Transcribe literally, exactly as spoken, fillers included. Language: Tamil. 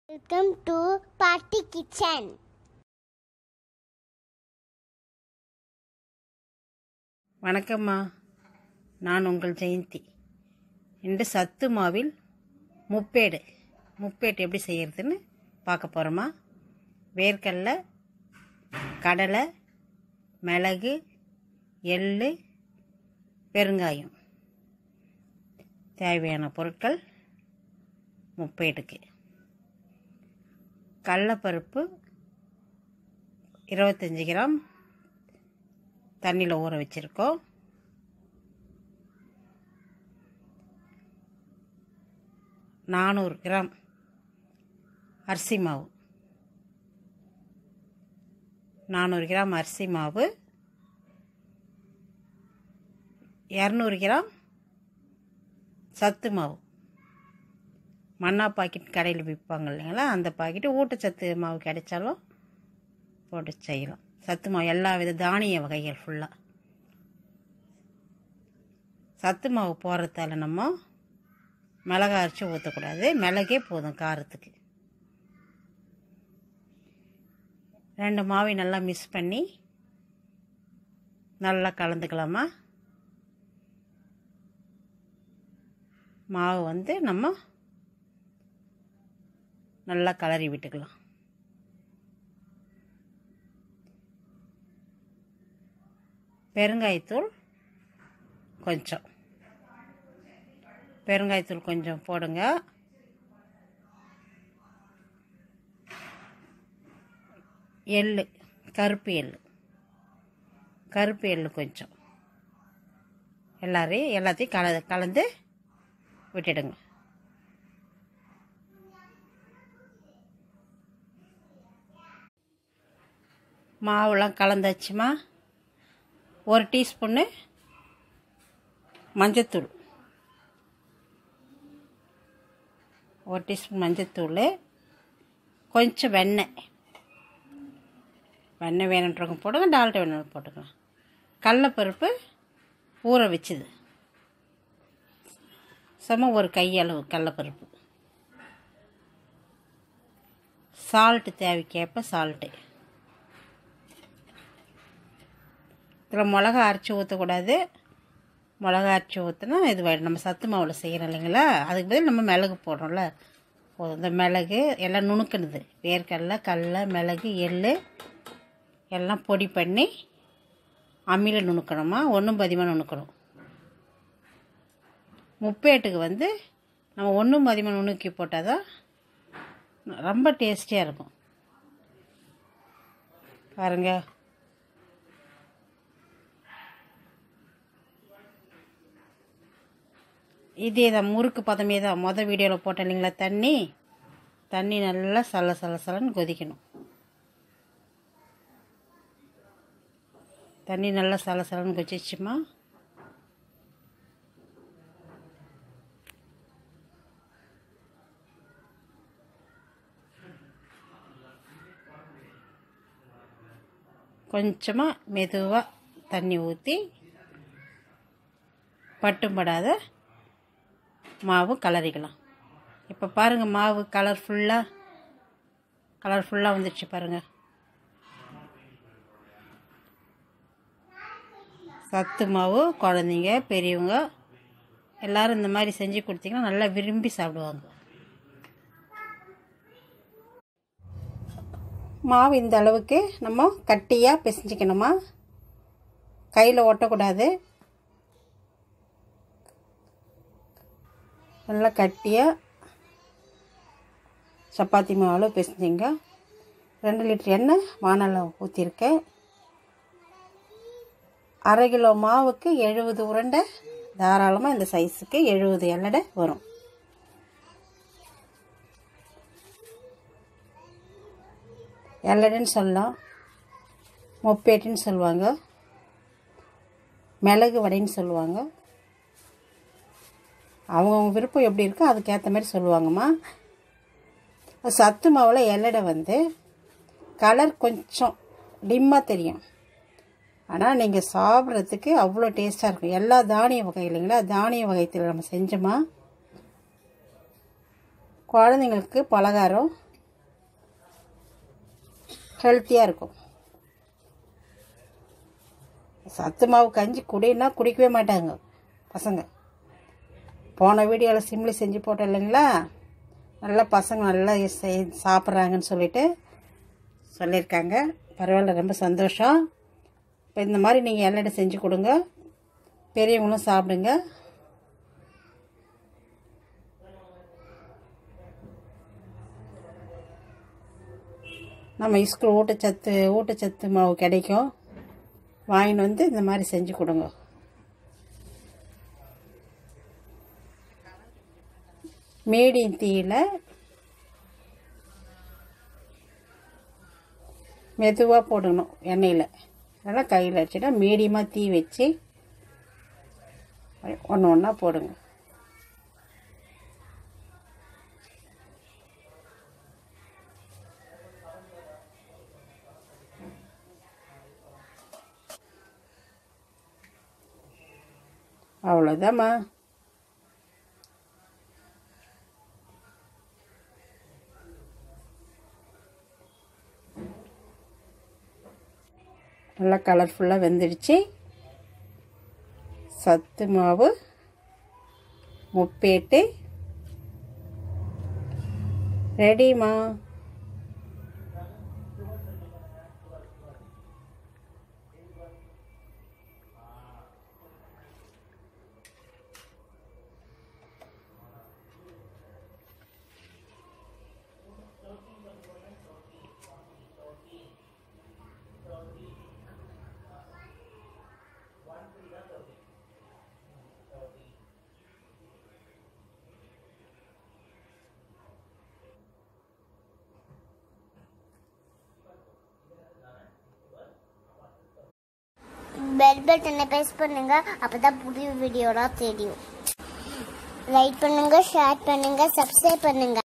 Welcome to Party Kitchen. வணக்கம்மா, நான் உங்கள் ஜெயந்தி. இன்று சத்து மாவில் முப்பேடு முப்பேடு எப்படி செய்கிறதுன்னு பார்க்க போகிறோமா. வேர்க்கடலை, கடலை, மிளகு, எள்ளு, பெருங்காயம் தேவையான பொருட்கள் முப்பேடுக்கு. கடலைப்பருப்பு இருபத்தஞ்சி கிராம் தண்ணியில் ஊற வச்சுருக்கோம். நானூறு கிராம் அரிசி மாவு நானூறு கிராம் அரிசி மாவு இரநூறு கிராம் சத்து மாவு. மண்ணா பாக்கெட் கடையில் விற்பாங்க இல்லைங்களா, அந்த பாக்கெட்டு ஊட்டச்சத்து மாவு கிடைச்சாலும் போட்டு செய்யலாம். சத்து மாவு எல்லா வித தானிய வகைகள் ஃபுல்லாக. சத்து மாவு போடுறதால நம்ம மிளகா அரைச்சி ஊற்றக்கூடாது, மிளகே போதும் காரத்துக்கு. ரெண்டு மாவை நல்லா மிக்ஸ் பண்ணி நல்லா கலந்துக்கலாமா. மாவு வந்து நம்ம நல்லா கலரி விட்டுக்கலாம். பெருங்காயத்தூள் கொஞ்சம் பெருங்காயத்தூள் கொஞ்சம் போடுங்க. எள்ளு, கருப்பு எள்ளு கருப்பு எள்ளு கொஞ்சம் எல்லாரையும் எல்லாத்தையும் கல கலந்து விட்டுடுங்க. மாவுலாம் கலந்தாச்சுமா. ஒரு டீஸ்பூன்னு மஞ்சத்தூள் ஒரு டீஸ்பூன் மஞ்சத்தூள் கொஞ்சம் வெண்ணெய் வெண்ணெய் வேணுன்றவங்க போடுங்க, டால்டா வேணும் போட்டுக்கலாம். கடலைப்பருப்பு ஊற வச்சுது சும்மா ஒரு கையளவு கடலைப்பருப்பு. சால்ட்டு தேவைக்கேற்ப சால்ட்டு. இதில் மிளகா அரைச்சி ஊற்றக்கூடாது. மிளகா அரைச்சி ஊற்றினா இது நம்ம சத்து மாவில் செய்கிறோம் இல்லைங்களா, அதுக்கு பதில் நம்ம மிளகு போடுறோம்ல போதும். இந்த மிளகு எல்லாம் நுணுக்கணுது. வேர்க்கடலை, கடலை, மிளகு, எள் எல்லாம் பொடி பண்ணி அம்மியில் நுணுக்கணுமா, ஒன்றும் பதிமாக நுணுக்கணும். முப்பேட்டுக்கு வந்து நம்ம ஒன்றும் பதிமாக நுணுக்கி போட்டால் தான் ரொம்ப டேஸ்டியாக இருக்கும். பாருங்கள், இதே தான் முறுக்கு பதமே தான். மொதல் வீடியோவில் போட்டேன் இல்லைங்களா, தண்ணி தண்ணி நல்லா சல சல சலன்னு கொதிக்கணும். தண்ணி நல்லா சல சலன்னு கொதிச்சுமா. கொஞ்சமாக மெதுவாக தண்ணி ஊற்றி பட்டும்படாத மாவு கலரிக்கலாம். இப்போ பாருங்கள், மாவு கலர்ஃபுல்லாக கலர்ஃபுல்லாக வந்துடுச்சு பாருங்கள். சத்து மாவு குழந்தைங்க பெரியவங்க எல்லோரும் இந்த மாதிரி செஞ்சு கொடுத்தீங்கன்னா நல்லா விரும்பி சாப்பிடுவாங்க. மாவு இந்த அளவுக்கு நம்ம கட்டியாக பிசைஞ்சிக்கணுமா, கையில் ஒட்டக்கூடாது. நல்லா கட்டியாக சப்பாத்தி மாவில் பிசைஞ்சிங்க. ரெண்டு லிட்டர் எண்ணெய் வானலில் ஊற்றிருக்கேன். அரை கிலோ மாவுக்கு எழுபது உருண்டை தாராளமாக இந்த சைஸுக்கு எழுபது எல்லடை வரும். எல்லடைன்னு சொல்லலாம், முப்பேட்டுன்னு சொல்லுவாங்க, மிளகு வடைன்னு சொல்லுவாங்க. அவங்கவுங்க விருப்பம் எப்படி இருக்கோ அதுக்கேற்ற மாதிரி சொல்லுவாங்கம்மா. சத்து மாவில் எல்லடை வந்து கலர் கொஞ்சம் டிம்மாக தெரியும், ஆனால் நீங்கள் சாப்பிட்றதுக்கு அவ்வளோ டேஸ்ட்டாக இருக்கும். எல்லா தானிய வகை இல்லைங்களா, தானிய வகைத்தில் நம்ம செஞ்சோமா குழந்தைங்களுக்கு பலகாரம் ஹெல்த்தியாக இருக்கும். சத்து மாவு கஞ்சி குடின்னா குடிக்கவே மாட்டாங்க பசங்க. போன வீடியோவில் சிம்லி செஞ்சு போட்டோம் இல்லைங்களா, நல்லா பசங்க நல்லா செய் சாப்பிட்றாங்கன்னு சொல்லிட்டு சொல்லியிருக்காங்க. பரவாயில்ல, ரொம்ப சந்தோஷம். இப்போ இந்த மாதிரி நீங்கள் எல்லாரும் செஞ்சு கொடுங்க, பெரியவங்களும் சாப்பிடுங்க. நம்ம ஸ்கூல் ஊட்டச்சத்து ஊட்டச்சத்து மாவு கிடைக்கும், வாங்கின்னு வந்து இந்த மாதிரி செஞ்சு கொடுங்க. மீடியம் தீயில் மெதுவாக போடணும் எண்ணெயில். அதெல்லாம் கையில் வச்சுட்டா மீடியமாக தீ வச்சு ஒன்று ஒன்றா போடுங்க. அவ்வளோதாம்மா. நல்லா கலர்ஃபுல்லாக வெந்துடுச்சு. சத்து மாவு முப்பேட்டு ரெடிமா. பெல் பட்டனை பிரஸ் பண்ணுங்க, அப்பதான் புதிய வீடியோலாம் தெரியும். லைக் பண்ணுங்க, ஷேர் பண்ணுங்க, சப்ஸ்கிரைப் பண்ணுங்க.